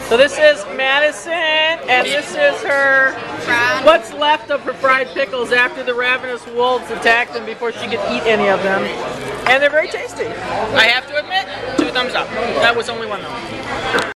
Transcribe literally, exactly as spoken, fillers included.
So this is Madison, and this is her, what's left of her fried pickles after the ravenous wolves attacked them before she could eat any of them. And they're very tasty. I have to admit, two thumbs up. That was only one though.